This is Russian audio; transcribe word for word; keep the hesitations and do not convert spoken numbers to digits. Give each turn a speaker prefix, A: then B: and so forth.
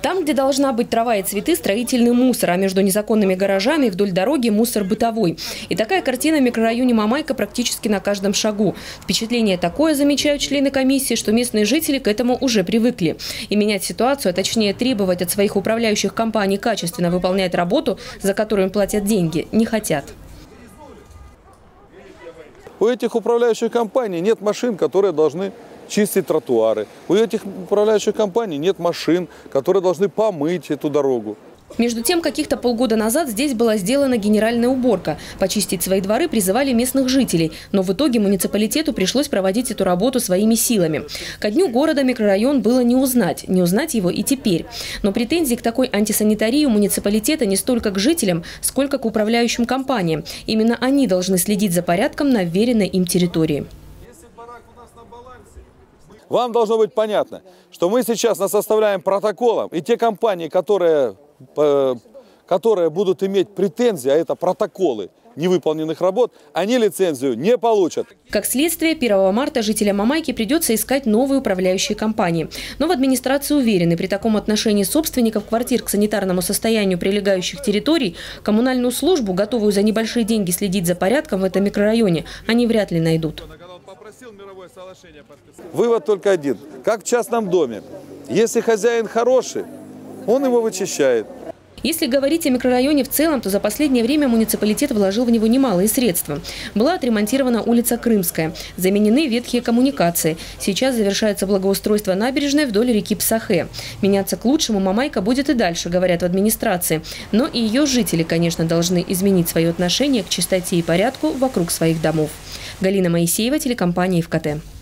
A: Там, где должна быть трава и цветы, строительный мусор, а между незаконными гаражами вдоль дороги мусор бытовой. И такая картина в микрорайоне Мамайка практически на каждом шагу. Впечатление такое, замечают члены комиссии, что местные жители к этому уже привыкли. И менять ситуацию, а точнее требовать от своих управляющих компаний качественно выполнять работу, за которую им платят деньги, не хотят.
B: У этих управляющих компаний нет машин, которые должны чистить тротуары. У этих управляющих компаний нет машин, которые должны помыть эту дорогу.
A: Между тем, каких-то полгода назад здесь была сделана генеральная уборка. Почистить свои дворы призывали местных жителей. Но в итоге муниципалитету пришлось проводить эту работу своими силами. Ко дню города микрорайон было не узнать. Не узнать его и теперь. Но претензий к такой антисанитарии у муниципалитета не столько к жителям, сколько к управляющим компаниям. Именно они должны следить за порядком на вверенной им территории.
B: Вам должно быть понятно, что мы сейчас составляем протоколом, и те компании, которые, которые будут иметь претензии, а это протоколы невыполненных работ, они лицензию не получат.
A: Как следствие, первого марта жителям Мамайки придется искать новые управляющие компании. Но в администрации уверены, при таком отношении собственников квартир к санитарному состоянию прилегающих территорий, коммунальную службу, готовую за небольшие деньги следить за порядком в этом микрорайоне, они вряд ли найдут.
B: Вывод только один. Как в частном доме. Если хозяин хороший, он его вычищает.
A: Если говорить о микрорайоне в целом, то за последнее время муниципалитет вложил в него немалые средства. Была отремонтирована улица Крымская, заменены ветхие коммуникации. Сейчас завершается благоустройство набережной вдоль реки Псахе. Меняться к лучшему Мамайка будет и дальше, говорят в администрации. Но и ее жители, конечно, должны изменить свое отношение к чистоте и порядку вокруг своих домов. Галина Моисеева, телекомпания ИФКТ.